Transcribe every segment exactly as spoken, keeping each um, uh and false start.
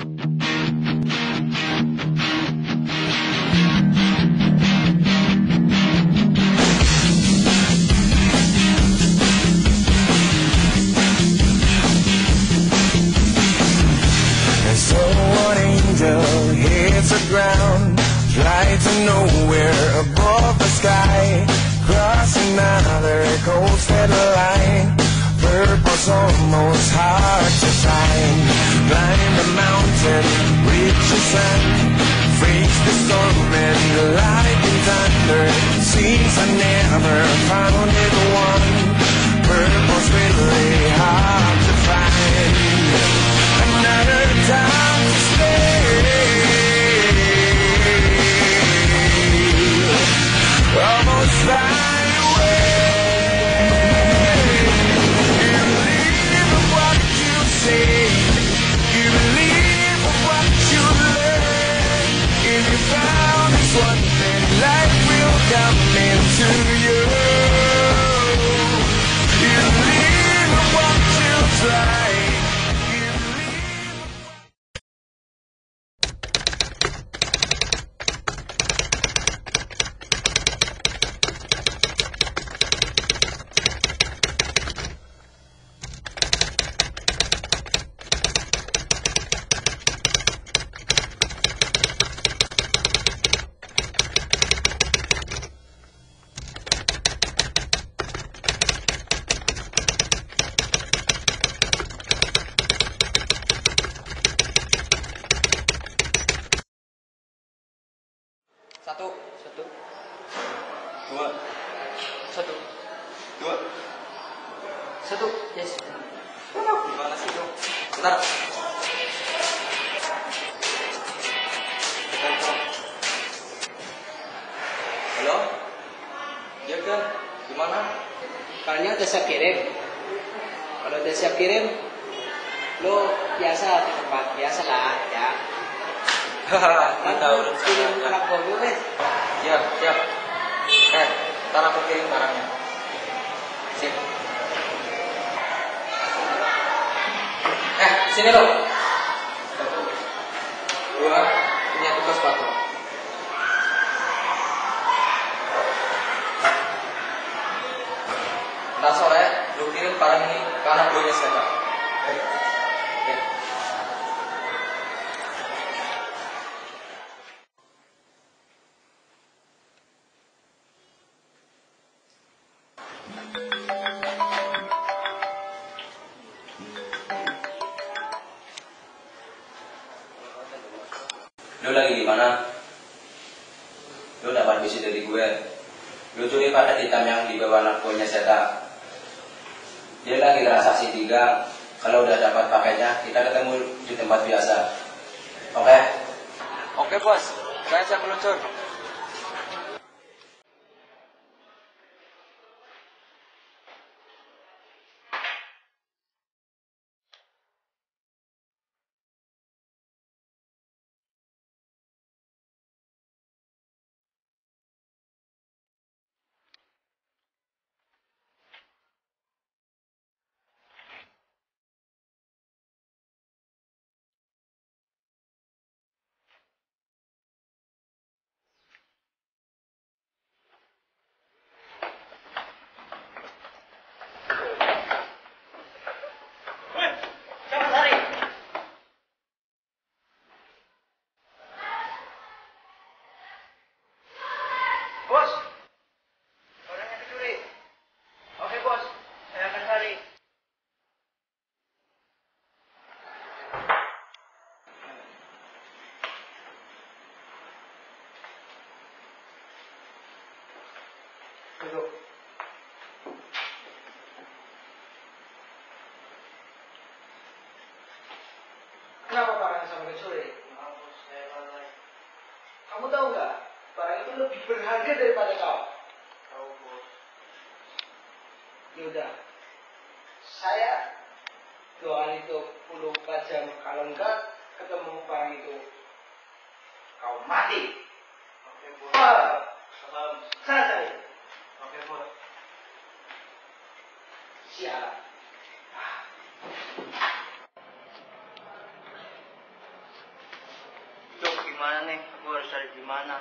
So an angel hits the ground, flies to nowhere above the sky, cross another coastal line, purpose almost hard to find. Climb the mountain, reach the sun, face the storm and the lightning thunder. Seems I never found it one, purpose really hard to find. Another time to stay, almost fly away. You believe in what you say, you believe in what you learn. If you found this one thing, life will come into you. You believe in what you try. Satu, satu, dua, satu, dua, satu, yes. Gimana sih dong? Sebentar. Halo? Ya kan? Gimana? Kalanya udah siap kirim. Kalau udah siap kirim, lo biasa di tempat biasa lah ya. Hahaha, kita udah kirim anak buah gue, Mas. Siap, siap. Eh, ntar aku kirim barangnya. Sip. Eh, sini lo. Satu, dua, punya tugas sepatu. Ntar sore, lu kirim barang ini ke anak buahnya Seta. Oke. Oke. Lu lagi di mana? Lu dapat bisi dari gue. Lu curi pada hitam yang dibawa anak buahnya Seta. Dia lagi transaksi tiga. Kalau udah dapat pakainya, kita ketemu di tempat biasa. Oke? Oke bos, saya siap meluncur. Bos, orang yang dicuri. Oke bos, saya akan cari. Duduk. Kenapa barangnya sampai dicuri? Maaf bos, saya lalai. Kamu tahu nggak? Barang itu lebih berharga daripada kau. Tahu bos. Yaudah, saya doain itu puluh empat jam. Kalau enggak ketemu barang itu, kau mati. Oke bos. Salam. Selesai. Oke bos. Sialan. gimana nih? Aku harus cari di mana?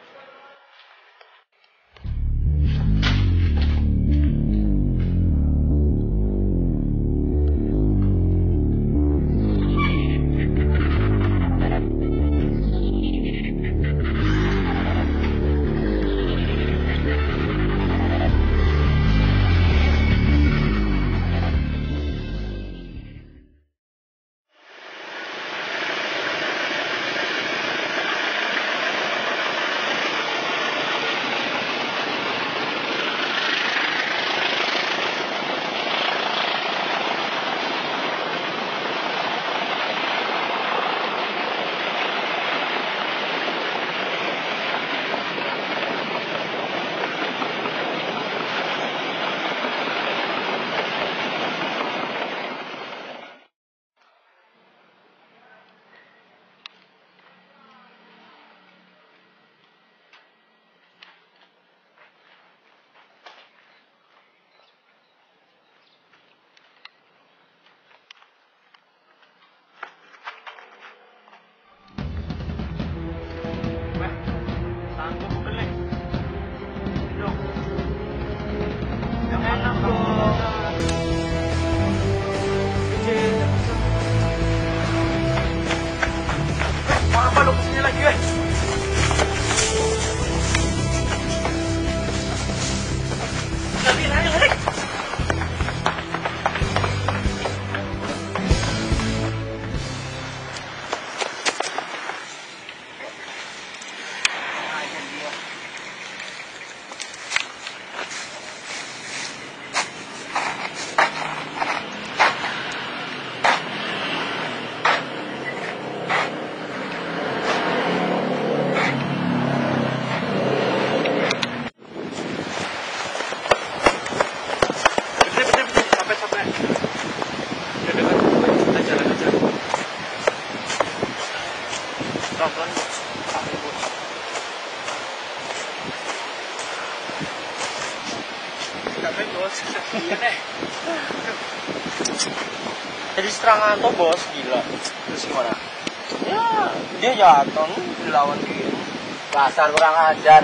Jadi serangan tuh bos, gila. Terus gimana? Ya, dia jatuh dilawan dia. Pasar kurang ajar.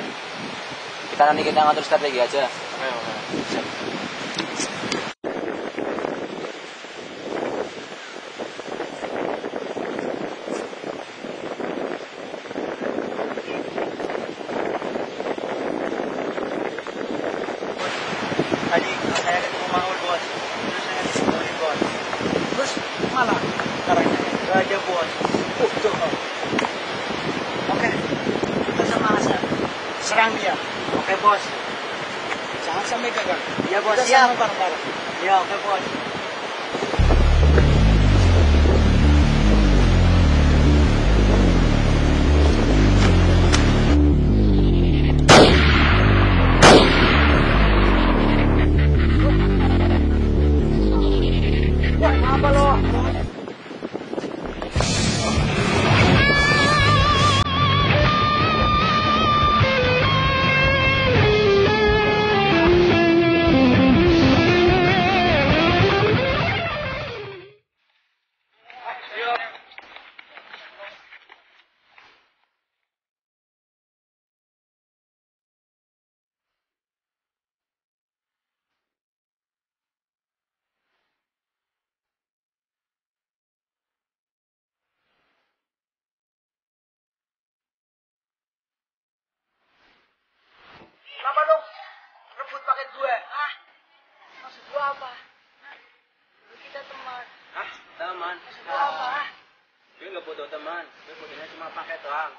Kita nanti kita ngatur strategi aja. Ayo, ayo. Tadi saya ketemu Maul bos, terus saya disimpulin bos. Terus malah caranya nggak ada bos. Uh, tuh. Oke, kita sama Asa serang dia. Oke bos. Jangan sampai gagal. Iya bos. Kita siap. Bareng-bareng. Iya oke bos. Kenapa dong? Rebut paket gue. Ah, maksud gue apa? Lu kita teman. Hah? Teman? Maksud gue apa? Gue nggak butuh teman. Gue butuhnya cuma paket doang.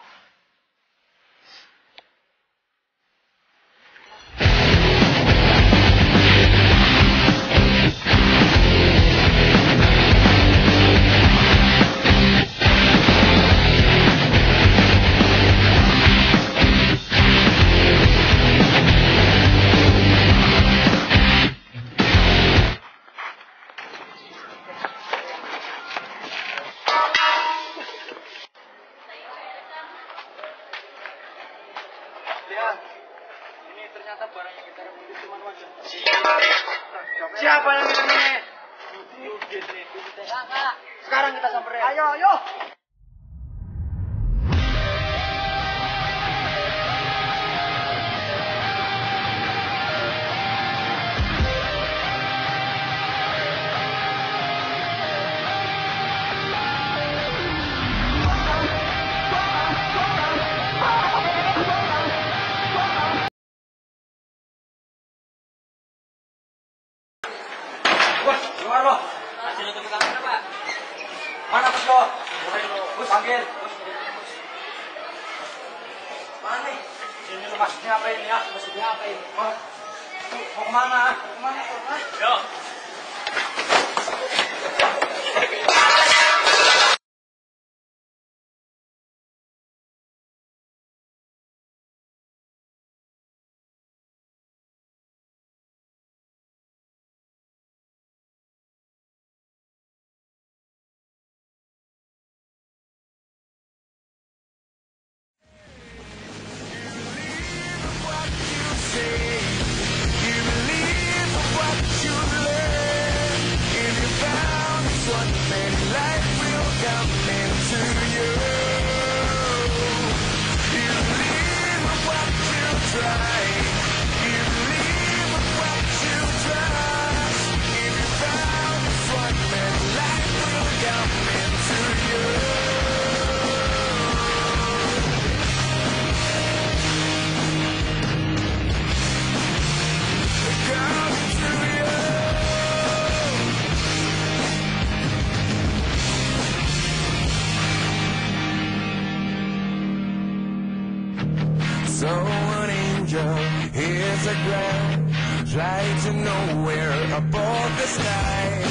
Lihat, ini ternyata barang yang kita rebut cuma wajah. Siapa yang ini? Yudit nih. Sekarang kita samperin. Ayo, ayo. panggil. Mana nih? Ini lu maksudnya apa ini ya? Maksudnya apa ini? Oh, mau kemana? Mau kemana? Yo. So an angel hits the ground, fly to nowhere above the sky.